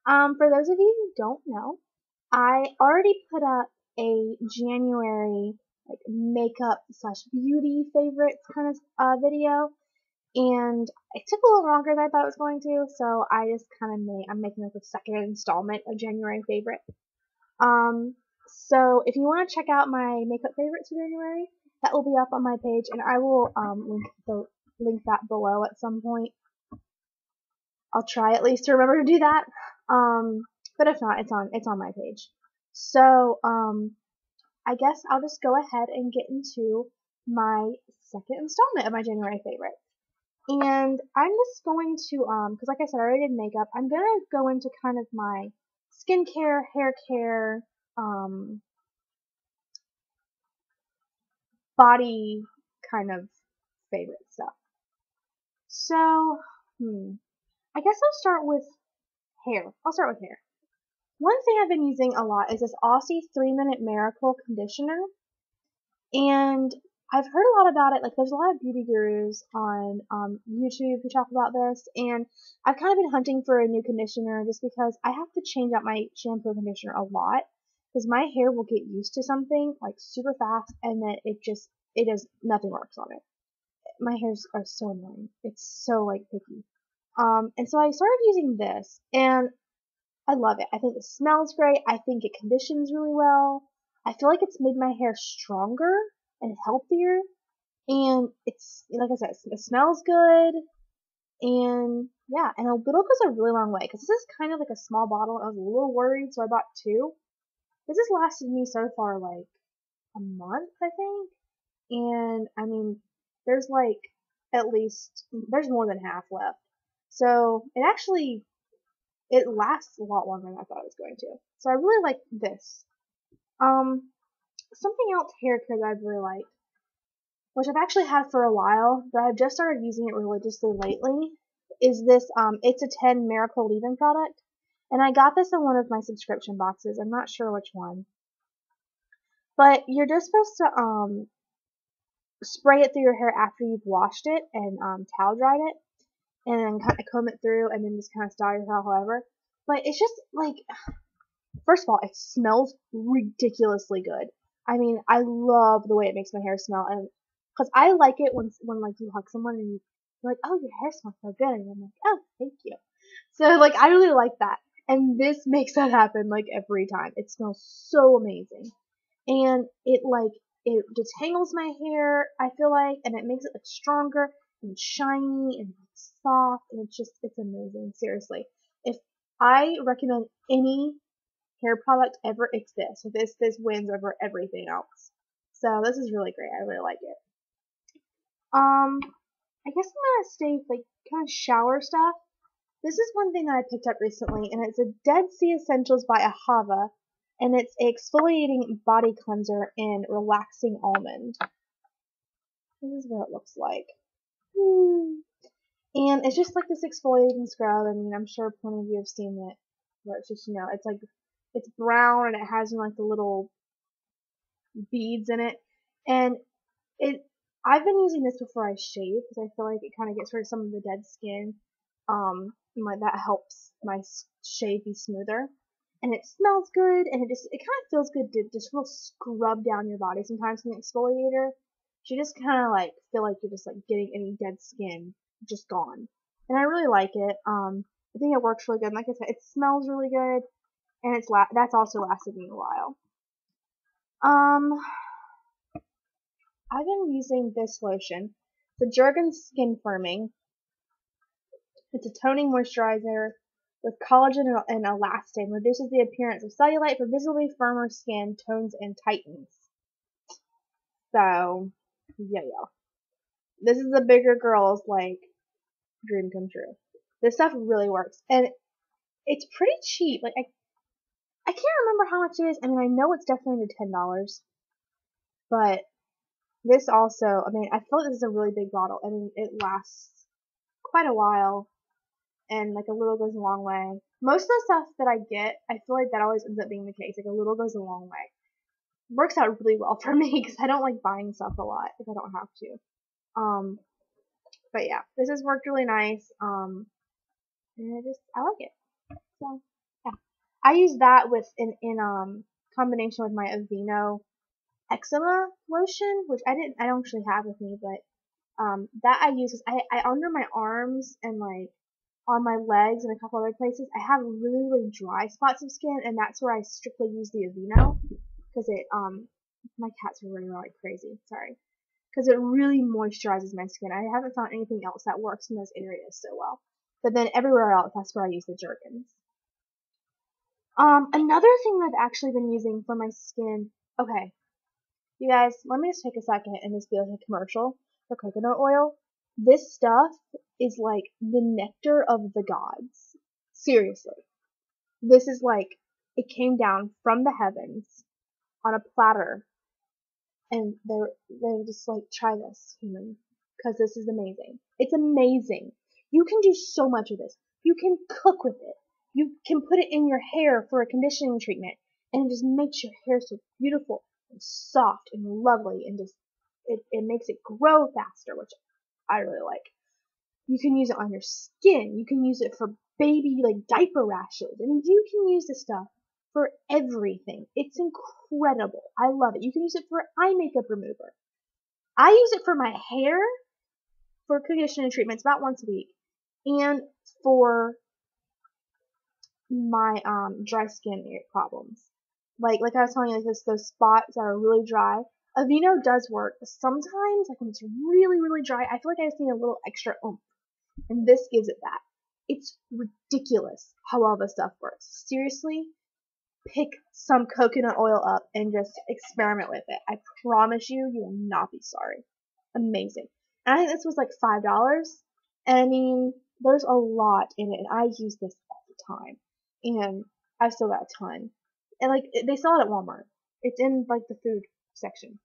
For those of you who don't know, I already put up a January like makeup slash beauty favorites kind of video, and it took a little longer than I thought it was going to, so I just kind of I'm making like a second installment of January favorite. So if you want to check out my makeup favorites for January, that will be up on my page, and I will link that below at some point. I'll try at least to remember to do that. But if not, it's on my page. So I guess I'll just go ahead and get into my second installment of my January favorite. And I'm just going to because like I said, I already did makeup. I'm gonna go into kind of my skincare, hair care, body kind of favorite stuff. So, I guess I'll start with hair. One thing I've been using a lot is this Aussie 3-Minute Miracle Conditioner. And I've heard a lot about it. Like, there's a lot of beauty gurus on YouTube who talk about this. And I've kind of been hunting for a new conditioner just because I have to change out my shampoo and conditioner a lot. Because my hair will get used to something, like, super fast. And then nothing works on it. My hairs are so annoying. It's so, like, picky. And so I started using this, and I love it. I think it smells great. I think it conditions really well. I feel like it's made my hair stronger and healthier, and it's, like I said, it smells good, and yeah, and a little goes a really long way, because this is kind of like a small bottle. I was a little worried, so I bought 2. This has lasted me so far, like, a month, I think, and, I mean, there's more than half left. So it lasts a lot longer than I thought it was going to. So I really like this. Something else hair care that I've really liked, which I've actually had for a while, but I've just started using it religiously lately, is this It's a 10 Miracle Leave-In product. And I got this in one of my subscription boxes. I'm not sure which one. But you're just supposed to spray it through your hair after you've washed it and towel dried it, and then kind of comb it through, and then just kind of style your hair however. But it's just like, first of all, it smells ridiculously good. I mean, I love the way it makes my hair smell, and because I like it when like you hug someone and you're like, oh, your hair smells so good, and I'm like, oh, thank you. So like I really like that, and this makes that happen like every time. It smells so amazing, and it detangles my hair, I feel like, and it makes it look stronger and shiny and soft, and it's amazing, seriously. If I recommend any hair product ever, it's this. So this wins over everything else. So this is really great. I really like it. I guess I'm gonna stay like kind of shower stuff. This is one thing that I picked up recently, and it's a Dead Sea Essentials by Ahava, and it's a exfoliating body cleanser in relaxing almond. This is what it looks like. And it's just like this exfoliating scrub. I mean, I'm sure plenty of you have seen it, where it's just, it's like, it's brown and it has like the little beads in it. And I've been using this before I shave because I feel like it kind of gets rid of some of the dead skin. That helps my shave be smoother. And it smells good, and it kind of feels good to just real scrub down your body sometimes in the exfoliator. You just kind of like feel like you're just like getting any dead skin just gone. And I really like it. I think it works really good. And like I said, it smells really good, and that's also lasted me a while. I've been using this lotion, the Jergens Skin Firming. It's a toning moisturizer with collagen and elastin, reduces the appearance of cellulite for visibly firmer skin, tones, and tightens. So, yeah. This is a bigger girl's, like, dream come true. This stuff really works. And it's pretty cheap. Like, I can't remember how much it is. I mean, I know it's definitely under $10. But this also, I mean, I feel like this is a really big bottle. I mean, it lasts quite a while. And, like, a little goes a long way. Most of the stuff that I get, I feel like that always ends up being the case. Like, a little goes a long way. Works out really well for me because I don't like buying stuff a lot if I don't have to. But yeah, this has worked really nice. And I like it. So, I use that with in combination with my Aveeno eczema lotion, which I don't actually have with me, but that I use is I under my arms and like on my legs and a couple other places, I have really, really dry spots of skin, and that's where I strictly use the Aveeno, because it, my cats are running around like crazy, sorry. Because it really moisturizes my skin. I haven't found anything else that works in those areas so well. But then everywhere else, that's where I use the Jergens. Another thing that I've actually been using for my skin, okay, you guys, let me just take a second and just be like a commercial for coconut oil. This stuff is like the nectar of the gods. Seriously. This is like, it came down from the heavens on a platter, and they're just like, try this, human, because this is amazing. It's amazing. You can do so much with this. You can cook with it. You can put it in your hair for a conditioning treatment, and it just makes your hair so beautiful and soft and lovely, and just it makes it grow faster, which I really like. You can use it on your skin. You can use it for baby like diaper rashes. I mean, you can use this stuff for everything. It's incredible. I love it. You can use it for eye makeup remover. I use it for my hair for conditioning treatments about once a week, and for my dry skin problems. Like I was telling you, like those spots that are really dry. Aveeno does work. Sometimes, like when it's really, really dry, I feel like I just need a little extra oomph. And this gives it that. It's ridiculous how well this stuff works. Seriously, pick some coconut oil up and just experiment with it. I promise you, you will not be sorry. Amazing. And I think this was like $5. And I mean, there's a lot in it, and I use this all the time. And I've still got a ton. And like, they sell it at Walmart. It's in like the food section.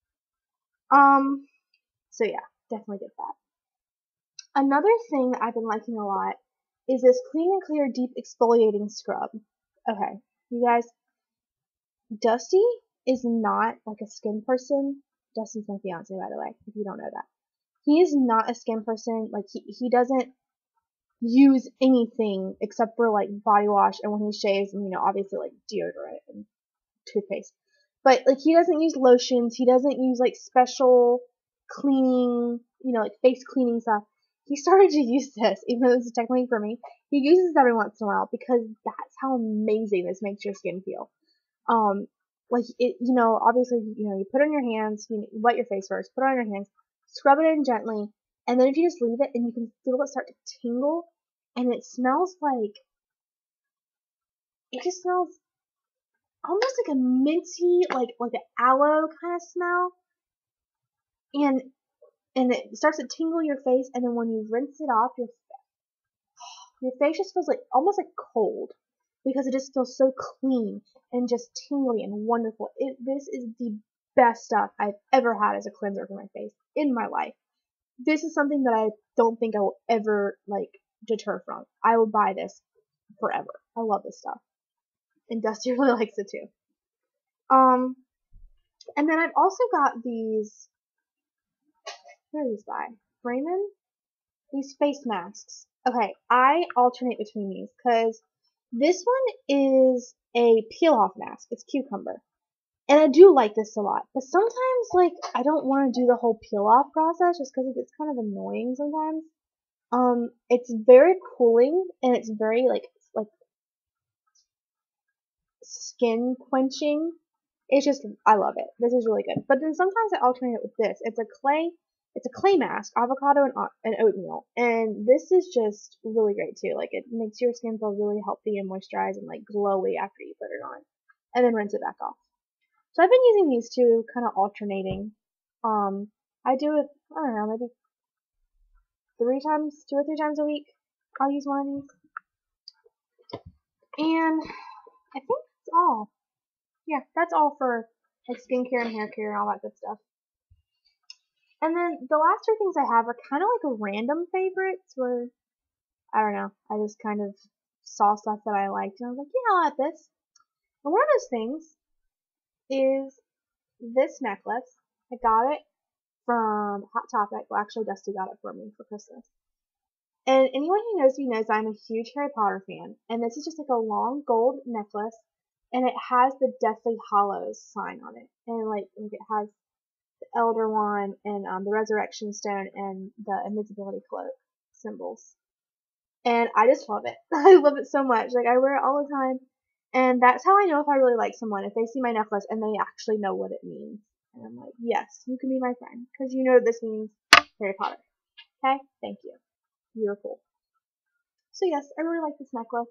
So yeah, definitely get that. Another thing that I've been liking a lot is this Clean and Clear Deep Exfoliating Scrub. Okay, you guys, Dusty is not like a skin person. Dusty's my fiance, by the way, if you don't know that. He is not a skin person. Like, he doesn't use anything except for like body wash and when he shaves, and obviously like deodorant and toothpaste. But like, he doesn't use lotions. He doesn't use like special cleaning, like face cleaning stuff. He started to use this, even though this is technically for me. He uses it every once in a while because that's how amazing this makes your skin feel. Like it, obviously, you put it on your hands, you wet your face first, put it on your hands, scrub it in gently, and then if you just leave it and you can feel it start to tingle, and it smells like, it just smells almost like a minty, like an aloe kind of smell, and it starts to tingle your face, and then when you rinse it off, your face just feels like almost like cold because it just feels so clean and just tingly and wonderful. This is the best stuff I've ever had as a cleanser for my face in my life. This is something that I don't think I will ever like deter from. I will buy this forever. I love this stuff, and Dusty really likes it too. And then I've also got these. What are these by? Raymond? These face masks. Okay, I alternate between these because this one is a peel off mask. It's cucumber. And I do like this a lot. But sometimes, like, I don't want to do the whole peel off process just because it gets kind of annoying sometimes. It's very cooling and it's very, like skin quenching. It's just, I love it. This is really good. But then sometimes I alternate it with this. It's a clay mask, avocado and oatmeal. And this is just really great too. Like, it makes your skin feel really healthy and moisturized and like glowy after you put it on. And then rinse it back off. So I've been using these two, kind of alternating. I do it, I don't know, maybe 2 or 3 times a week. I'll use one of these. And I think that's all. Yeah, that's all for like skincare and hair care and all that good stuff. And then the last 2 things I have are kind of like a random favorites where, I don't know, I just kind of saw stuff that I liked and I was like, yeah, I'll add this. And one of those things is this necklace. I got it from Hot Topic. Well, actually, Dusty got it for me for Christmas. And anyone who knows me knows I'm a huge Harry Potter fan. And this is just like a long gold necklace, and it has the Deathly Hallows sign on it. And like it has the Elder Wand and the Resurrection Stone and the Invisibility Cloak symbols. And I just love it. I love it so much. Like I wear it all the time. And that's how I know if I really like someone, if they see my necklace and they actually know what it means. And I'm like, yes, you can be my friend, because you know this means Harry Potter. Okay? Thank you. You're cool. So yes, I really like this necklace.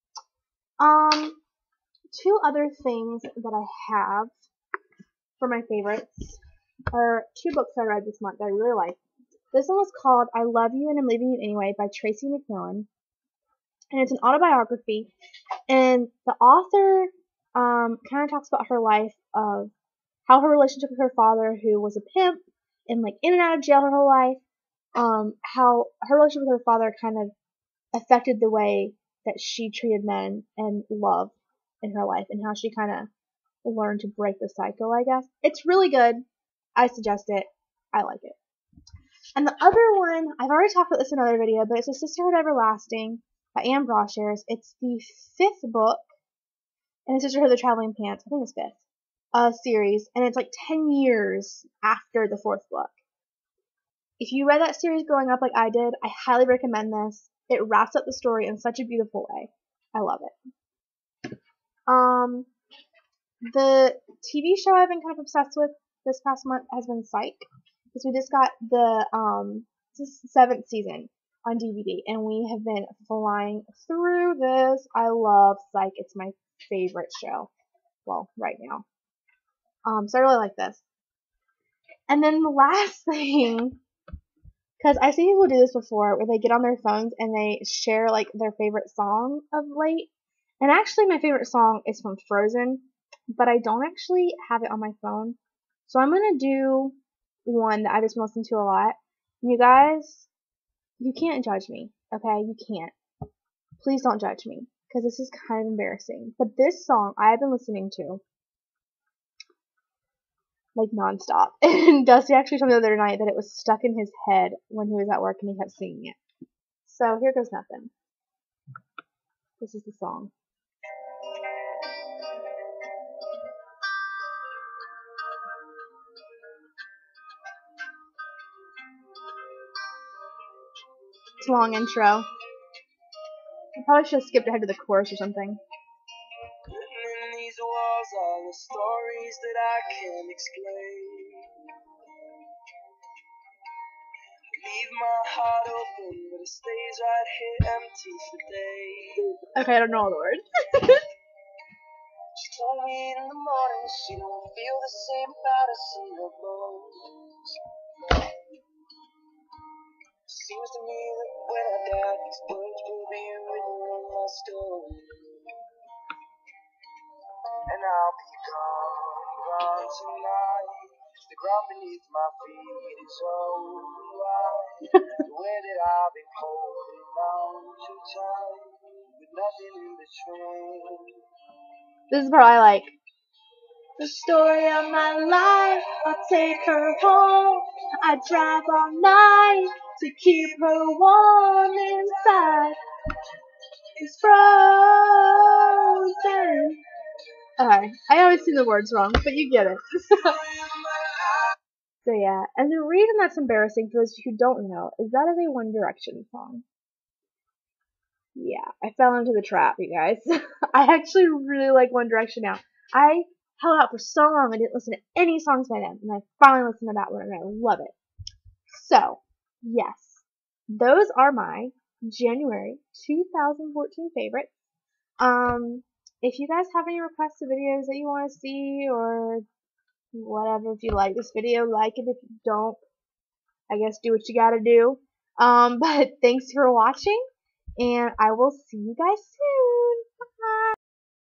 Two other things that I have for my favorites are two books I read this month that I really like. This one was called I Love You and I'm Leaving You Anyway by Tracy McMillan. And it's an autobiography. And the author kind of talks about her life of how her relationship with her father, who was a pimp and like in and out of jail her whole life, how her relationship with her father kind of affected the way that she treated men and love in her life, and how she kind of learned to break the cycle, I guess. It's really good. I suggest it. I like it. And the other one, I've already talked about this in another video, but it's A Sisterhood Everlasting by Anne Brashares. It's the 5th book in A Sisterhood of the Traveling Pants. I think it's 5th series, and it's like 10 years after the 4th book. If you read that series growing up like I did, I highly recommend this. It wraps up the story in such a beautiful way. I love it. The TV show I've been kind of obsessed with this past month has been Psych, because we just got the 7th season on DVD, and we have been flying through this. I love Psych. It's my favorite show. Well, right now. So I really like this. And then the last thing, because I've seen people do this before, where they get on their phones and they share like their favorite song of late. And actually, my favorite song is from Frozen, but I don't actually have it on my phone. So I'm gonna do one that I just listen to a lot. And you guys, you can't judge me, okay? You can't. Please don't judge me, because this is kind of embarrassing. But this song I've been listening to like nonstop. And Dusty actually told me the other night that it was stuck in his head when he was at work and he kept singing it. So here goes nothing. This is the song. It's a long intro. I probably should have skipped ahead to the chorus or something. Written in these walls are the stories that I can't explain. Leave my heart open, but it stays right here empty for days. Okay, I don't know all the words. She told me in the morning she don't feel the same about us in her bones. Seems to me that when I die, these words will be written on my stone. And I'll be gone tonight. The ground beneath my feet is open wide. The way that I've been holding on too tight, with nothing in between. This is the part I like. The story of my life, I'll take her home. I drive all night to keep her warm inside. It's frozen. Okay, I always sing the words wrong, but you get it. So yeah, and the reason that's embarrassing for those who don't know is that is a One Direction song. Yeah, I fell into the trap, you guys. I actually really like One Direction now. I held out for so long I didn't listen to any songs by them, and I finally listened to that one, and I love it. So, yes, those are my January 2014 favorites. If you guys have any requests of videos that you want to see, or whatever, if you like this video, like it. If you don't, I guess do what you gotta do. But thanks for watching, and I will see you guys soon.